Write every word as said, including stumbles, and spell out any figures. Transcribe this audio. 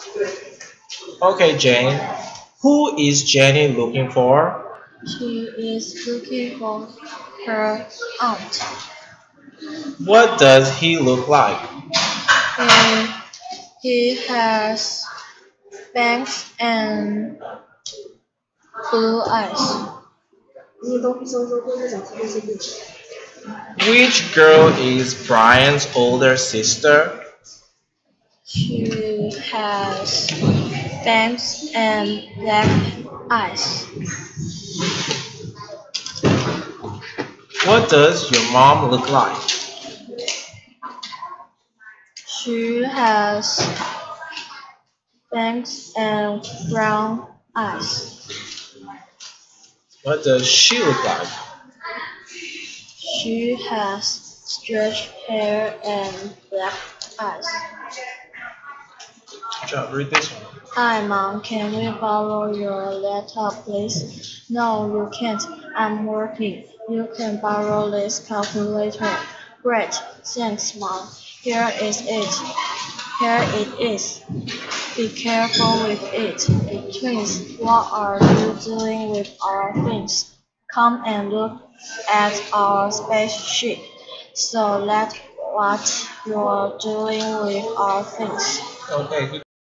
Okay, Jane. Who is Jenny looking for? She is looking for her aunt. What does he look like? He, he has bangs and blue eyes. Which girl is Brian's older sister? She has bangs and black eyes. What does your mom look like? She has bangs and brown eyes. What does she look like? She has stretched hair and black eyes. Job, read this one. Hi, Mom. Can we borrow your laptop, please? No, you can't. I'm working. You can borrow this calculator. Great. Thanks, Mom. Here is it. Here it is. Be careful with it. Twins, what are you doing with our things? Come and look at our spaceship. So that's what you're doing with our things. Okay, good